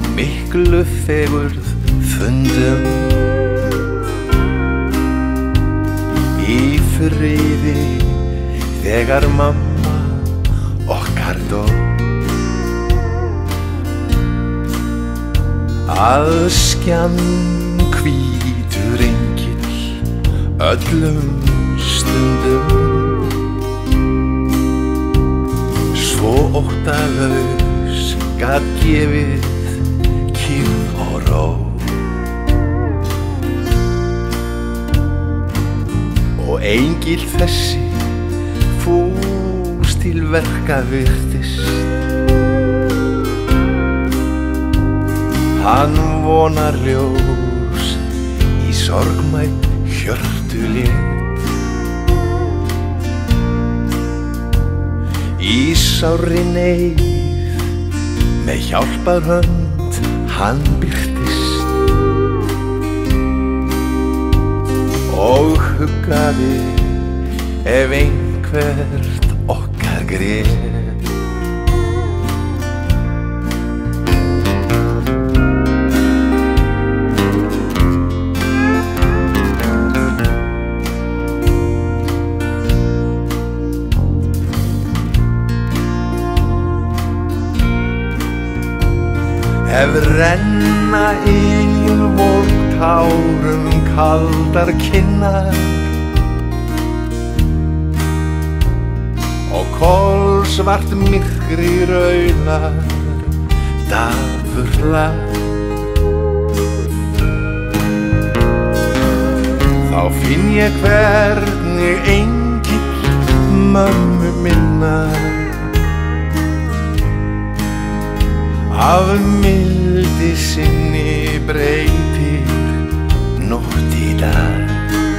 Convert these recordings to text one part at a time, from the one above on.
miklu fegurð fundum. Í friði þegar mamma okkar dó. Askjan hvítur engill öllum stundum. Svo óttalaus gat gefið kyrrð og ró. Og engill þessi fús til verka virtist. Hann vonar ljós í sorgmætt hjörtu lét. Í sárri neyð með hjálparhönd hann birtist og huggaði ef einhvert okkar grét. Ef renna ylvolg tárum kaldar kinnar og kolsvart myrkri raular dapurlar, þá finn ég hvernig engill mömmu minnar af mildi sinni breytir nótt í dag.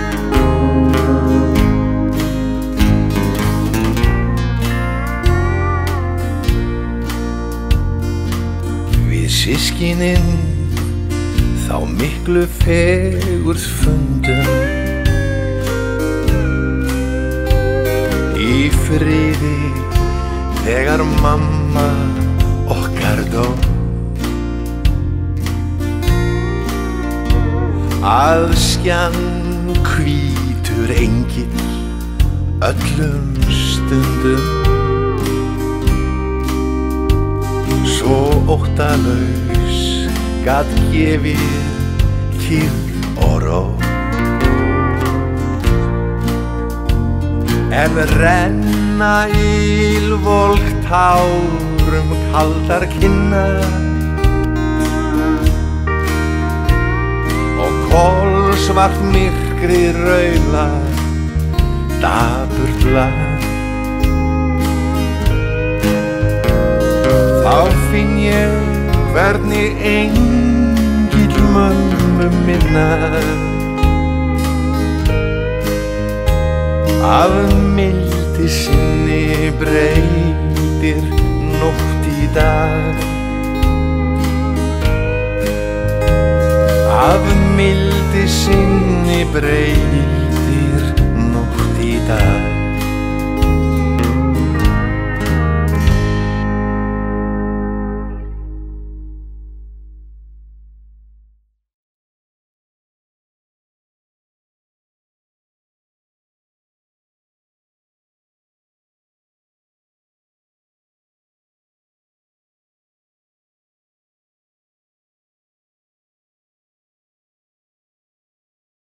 Við systkinin þá miklu fegurð fundum. Í friði þegar mamma okkar dó. Askjan hvítur engill öllum stundum. Svo óttalaus gat gefið kyrrð og ró. Ef renna ylvolg tárum kaldar kinnar og kolsvart myrkri raular dapurt lag, þá finn ég hvernig engill mömmu minnar af mildi sinni breytir nótt í dag. Af mildi sinni breytir